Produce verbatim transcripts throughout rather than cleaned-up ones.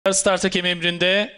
Start hakem emrinde.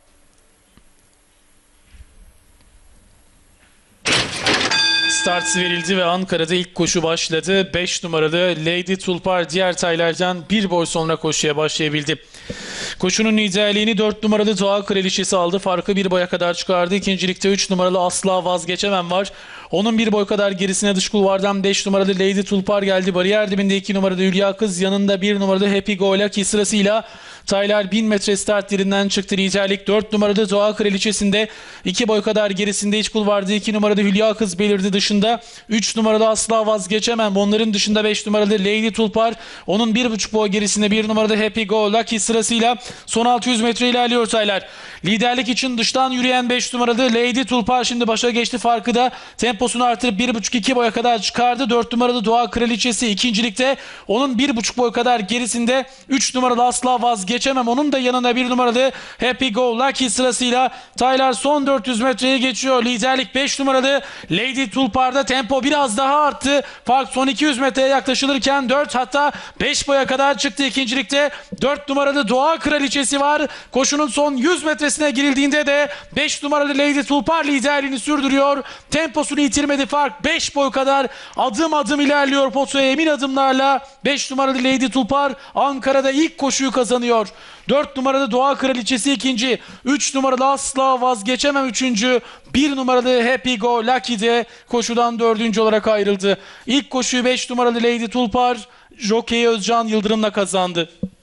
Start verildi ve Ankara'da ilk koşu başladı. beş numaralı Lady Tulpar diğer taylardan bir boy sonra koşuya başlayabildi. Koşunun liderliğini dört numaralı Doğa Kraliçesi aldı. Farkı bir boya kadar çıkardı. İkincilikte üç numaralı Asla Vazgeçemem var. Onun bir boy kadar gerisine dış kulvardan beş numaralı Lady Tulpar geldi. Bariyer dibinde iki numaralı Hülya Kız, yanında bir numaralı Happy Go Lucky sırasıyla taylar bin metre start yerinden çıktı. Liderlik dört numaralı Doğa Kraliçesi'nde, iki boy kadar gerisinde iç kulvarda iki numaralı Hülya Kız belirdi. Dışında üç numaralı Asla Vazgeçemem. Onların dışında beş numaralı Lady Tulpar. Onun bir buçuk boy gerisinde bir numaralı Happy Go Lucky sırasıyla son altı yüz metre ilerliyor taylar. Liderlik için dıştan yürüyen beş numaralı Lady Tulpar şimdi başa geçti. Farkı da temposunu artırıp bir buçuk iki boya kadar çıkardı. dört numaralı Doğa Kraliçesi ikincilikte. Onun bir buçuk boy kadar gerisinde üç numaralı Asla Vazgeçemem. Onun da yanına bir numaralı Happy Go Lucky sırasıyla taylar son dört yüz metreyi geçiyor. Liderlik beş numaralı Lady Tulpar'da, tempo biraz daha arttı. Fark son iki yüz metreye yaklaşılırken dört hatta beş boya kadar çıktı. İkincilikte dört numaralı Doğa Kraliçesi var. Koşunun son yüz metresine girildiğinde de beş numaralı Lady Tulpar liderliğini sürdürüyor. Temposunu yitirmedi. Fark beş boy kadar adım adım ilerliyor potoya emin adımlarla. beş numaralı Lady Tulpar Ankara'da ilk koşuyu kazanıyor. dört numaralı Doğa Kraliçesi ikinci. üç numaralı Asla Vazgeçemem üçüncü. bir numaralı Happy Go Lucky de koşudan dördüncü olarak ayrıldı. İlk koşuyu beş numaralı Lady Tulpar Jockey Özcan Yıldırım'la kazandı.